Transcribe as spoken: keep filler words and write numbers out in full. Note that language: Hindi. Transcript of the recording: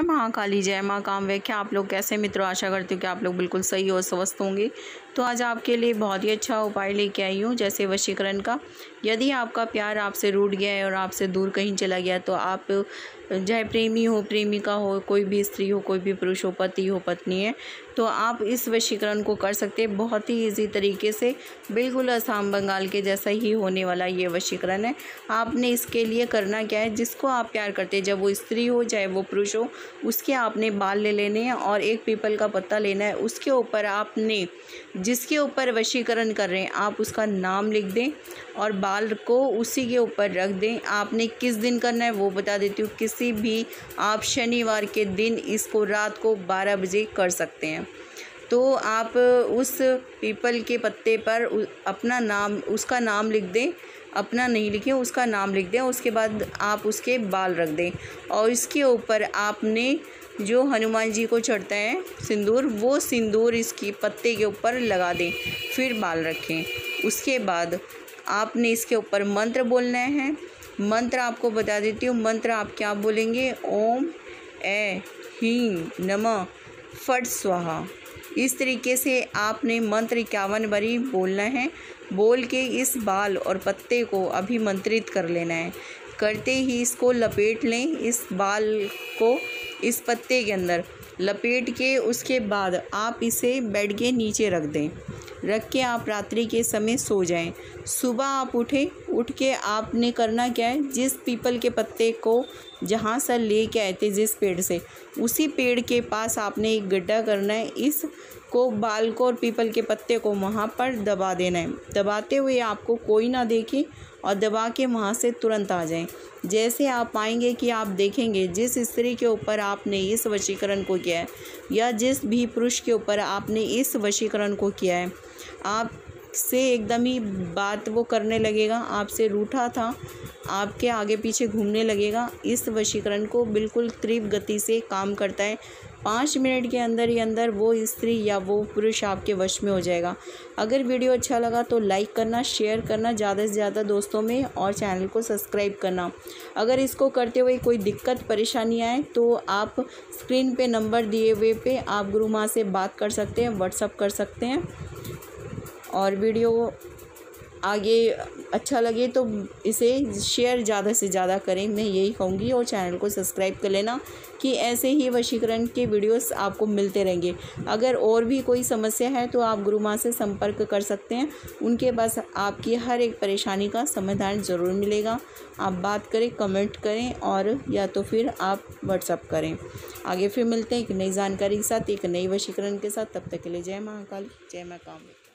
महाकाली, जय माँ कामव्याख्या। आप लोग कैसे मित्रों, आशा करती हूँ कि आप लोग बिल्कुल सही और स्वस्थ होंगे। तो आज आपके लिए बहुत ही अच्छा उपाय लेके आई हूँ, जैसे वशीकरण का। यदि आपका प्यार आपसे रूठ गया है और आपसे दूर कहीं चला गया, तो आप चाहे प्रेमी हो, प्रेमिका हो, कोई भी स्त्री हो, कोई भी पुरुष हो, पति हो, पत्नी है, तो आप इस वशीकरण को कर सकते हैं बहुत ही इजी तरीके से। बिल्कुल असम बंगाल के जैसा ही होने वाला ये वशीकरण है। आपने इसके लिए करना क्या है, जिसको आप प्यार करते हैं, जब वो स्त्री हो चाहे वो पुरुष हो, उसके आपने बाल ले लेने हैं और एक पीपल का पत्ता लेना है। उसके ऊपर आपने जिसके ऊपर वशीकरण कर रहे हैं आप उसका नाम लिख दें और बाल को उसी के ऊपर रख दें। आपने किस दिन करना है वो बता देती हूँ। किसी भी आप शनिवार के दिन इसको रात को बारह बजे कर सकते हैं। तो आप उस पीपल के पत्ते पर अपना नाम उसका नाम लिख दें, अपना नहीं लिखें, उसका नाम लिख दें। उसके बाद आप उसके बाल रख दें और इसके ऊपर आपने जो हनुमान जी को चढ़ता है सिंदूर, वो सिंदूर इसकी पत्ते के ऊपर लगा दें, फिर बाल रखें। उसके बाद आपने इसके ऊपर मंत्र बोलना है। मंत्र आपको बता देती हूँ। मंत्र आप क्या बोलेंगे, ओम ए ह्रीं नमः फट स्वाहा। इस तरीके से आपने मंत्र इक्यावन बारी बोलना है। बोल के इस बाल और पत्ते को अभिमंत्रित कर लेना है। करते ही इसको लपेट लें, इस बाल को इस पत्ते के अंदर लपेट के उसके बाद आप इसे बेड के नीचे रख दें। रख के आप रात्रि के समय सो जाएं। सुबह आप उठें, उठ के आपने करना क्या है, जिस पीपल के पत्ते को जहाँ से ले के आए थे जिस पेड़ से, उसी पेड़ के पास आपने एक गड्ढा करना है। इस को बाल को और पीपल के पत्ते को वहाँ पर दबा देना है। दबाते हुए आपको कोई ना देखे और दबा के वहाँ से तुरंत आ जाएं। जैसे आप आएंगे कि आप देखेंगे जिस स्त्री के ऊपर आपने इस वशीकरण को किया है या जिस भी पुरुष के ऊपर आपने इस वशीकरण को किया है, आप से एकदम ही बात वो करने लगेगा, आपसे रूठा था, आपके आगे पीछे घूमने लगेगा। इस वशीकरण को बिल्कुल तीव्र गति से काम करता है। पाँच मिनट के अंदर ही अंदर वो स्त्री या वो पुरुष आपके वश में हो जाएगा। अगर वीडियो अच्छा लगा तो लाइक करना, शेयर करना ज़्यादा से ज़्यादा दोस्तों में और चैनल को सब्सक्राइब करना। अगर इसको करते हुए कोई दिक्कत परेशानी आए तो आप स्क्रीन पे नंबर दिए हुए पे आप गुरु माँ से बात कर सकते हैं, व्हाट्सअप कर सकते हैं। और वीडियो आगे अच्छा लगे तो इसे शेयर ज़्यादा से ज़्यादा करें, मैं यही कहूँगी। और चैनल को सब्सक्राइब कर लेना कि ऐसे ही वशीकरण के वीडियोस आपको मिलते रहेंगे। अगर और भी कोई समस्या है तो आप गुरु माँ से संपर्क कर सकते हैं। उनके पास आपकी हर एक परेशानी का समाधान ज़रूर मिलेगा। आप बात करें, कमेंट करें और या तो फिर आप व्हाट्सअप करें। आगे फिर मिलते हैं एक नई जानकारी के साथ, एक नई वशीकरण के साथ। तब तक के लिए जय महाकाली, जय माँ कामव्याख्या।